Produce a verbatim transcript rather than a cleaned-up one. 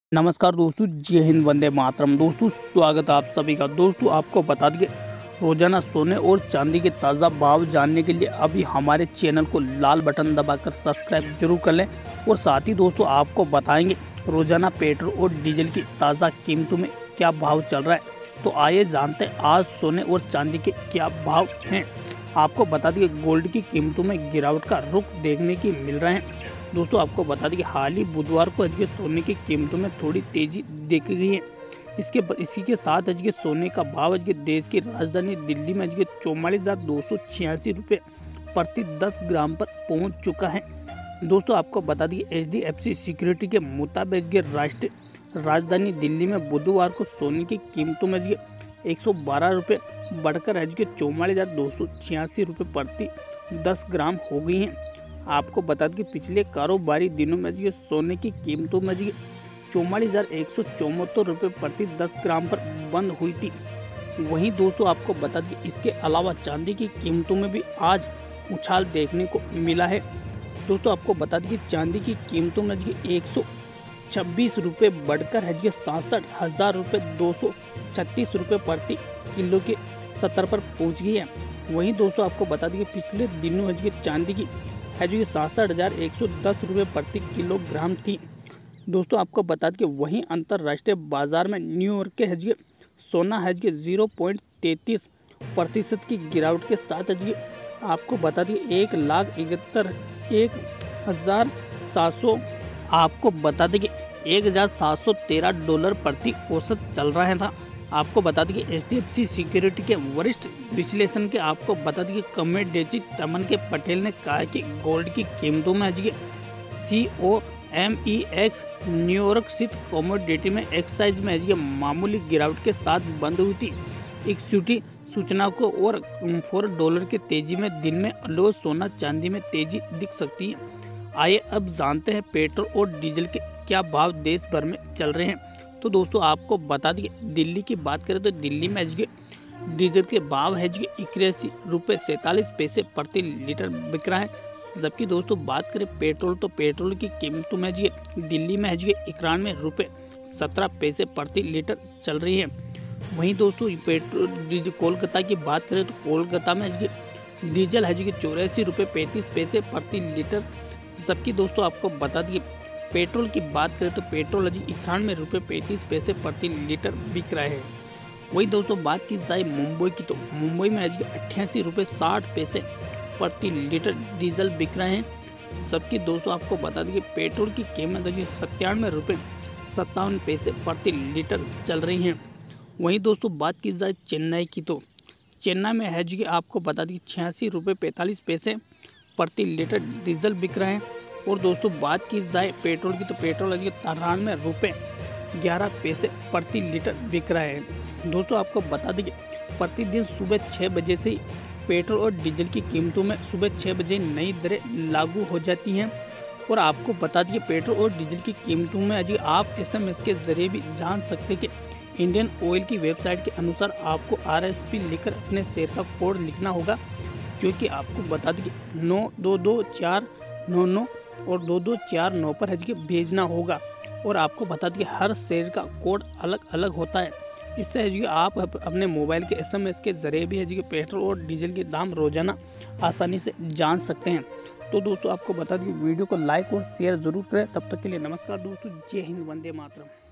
नमस्कार दोस्तों, जय हिंद, वंदे मातरम। दोस्तों स्वागत है आप सभी का। दोस्तों आपको बता दें, रोजाना सोने और चांदी के ताज़ा भाव जानने के लिए अभी हमारे चैनल को लाल बटन दबाकर सब्सक्राइब जरूर कर लें। और साथ ही दोस्तों आपको बताएंगे रोजाना पेट्रोल और डीजल की ताज़ा कीमतों में क्या भाव चल रहा है। तो आइए जानते हैं आज सोने और चांदी के क्या भाव हैं। आपको बता दें गोल्ड की कीमतों में गिरावट का रुख देखने की मिल रहे हैं। दोस्तों आपको बता दें कि हाल ही बुधवार को आज के सोने की कीमतों में थोड़ी तेजी देखी गई है। इसके इसी के साथ आज के सोने का भाव आज के देश की राजधानी दिल्ली में आज के चौवालीस हजार दो सौ छियासी रुपये प्रति दस ग्राम पर पहुंच चुका है। दोस्तों आपको बता दें H D F C security के मुताबिक राष्ट्रीय राजधानी दिल्ली में बुधवार को सोने की कीमतों में आज एक सौ बारह रुपये बढ़कर आज के चौवालीस हजार दो सौ छियासी रुपये प्रति दस ग्राम हो गई हैं। आपको बता दें कि पिछले कारोबारी दिनों में ये सोने की कीमतों में ये चौवालीस हजार एक सौ चौहत्तर रुपये प्रति दस ग्राम पर बंद हुई थी। वहीं दोस्तों आपको बता दें इसके अलावा चांदी की कीमतों में भी आज उछाल देखने को मिला है। दोस्तों आपको बता दें कि चांदी की कीमतों में ये एक सौ छब्बीस रुपये बढ़कर है ये सड़सठ हजार रुपये दो सौ छत्तीस रुपये प्रति किलो के स्तर पर पहुँच गई है। वहीं दोस्तों आपको बता दें कि पिछले दिनों है ये चांदी की है जो सड़सठ हजार एक सौ दस रुपये प्रति किलोग्राम थी। दोस्तों आपको बता दें कि वहीं अंतर्राष्ट्रीय बाजार में न्यूयॉर्क के हज सोना हज के जीरो पॉइंट तैंतीस प्रतिशत की गिरावट के साथ हज आपको बता दें एक लाख इकहत्तर एक हजार सात सौ आपको बता दें कि एक हजार सात सौ तेरह डॉलर प्रति औसत चल रहा था। आपको बता दें कि H D F C security के वरिष्ठ विश्लेषण के आपको बता दें कि कमेडेची तमन के पटेल ने कहा कि गोल्ड की कीमतों में आज C O M E X New York स्थित कमोडिटी में एक्साइज में आज मामूली गिरावट के साथ बंद हुई थी। इक्विटी सूचना को और फोर डॉलर के तेजी में दिन में लो सोना चांदी में तेजी दिख सकती है। आइए अब जानते हैं पेट्रोल और डीजल के क्या भाव देश भर में चल रहे हैं। तो दोस्तों आपको बता दें दिल्ली की बात करें तो दिल्ली में आज डीजल के भाव है इक्यासी रुपये सैंतालीस पैसे प्रति लीटर बिक रहा है। जबकि दोस्तों बात करें पेट्रोल तो पेट्रोल की कीमतों में जी दिल्ली में है इक्यानवे रुपये सत्रह पैसे प्रति लीटर चल रही है। वहीं दोस्तों पेट्रोल कोलकाता की बात करें तो कोलकाता में डीजल है चौरासी रुपये पैंतीस पैसे प्रति लीटर। जबकि दोस्तों आपको बता दिए पेट्रोल की बात करें तो पेट्रोल अजी इक्यानवे रुपये पैंतीस पैसे प्रति लीटर बिक रहा है। वही दोस्तों बात की जाए मुंबई की तो मुंबई में अजी अट्ठासी रुपये साठ पैसे प्रति लीटर डीजल बिक रहे हैं। सबकी दोस्तों आपको बता दें कि पेट्रोल की कीमत अजी सत्तानवे रुपये सत्तावन पैसे प्रति लीटर चल रही है। वहीं दोस्तों बात की जाए चेन्नई की तो चेन्नई में है जी आपको बता दें छियासी रुपये पैंतालीस पैसे प्रति लीटर डीजल बिक रहे हैं। और दोस्तों बात की जाए पेट्रोल की तो पेट्रोल अभी तिरानवे रुपये ग्यारह पैसे प्रति लीटर बिक रहा है। दोस्तों आपको बता दें कि प्रतिदिन सुबह छः बजे से ही पेट्रोल और डीजल की कीमतों में सुबह छः बजे नई दरें लागू हो जाती हैं। और आपको बता दें पेट्रोल और डीजल की कीमतों में अभी आप एस एम एस के जरिए भी जान सकते हैं कि इंडियन ऑयल की वेबसाइट के अनुसार आपको आर एस पी लिखकर अपने शेयर का कोड लिखना होगा, जो कि आपको बता दें कि नौ दो दो चार नौ नौ और दो दो चार नौ पर हज के भेजना होगा। और आपको बता दें हर शेयर का कोड अलग अलग होता है। इससे हज आप अपने मोबाइल के एस एम एस के जरिए भी हज पेट्रोल और डीजल के दाम रोजाना आसानी से जान सकते हैं। तो दोस्तों आपको बता दें वीडियो को लाइक और शेयर जरूर करें। तब तक के लिए नमस्कार दोस्तों, जय हिंद, वंदे मातरम।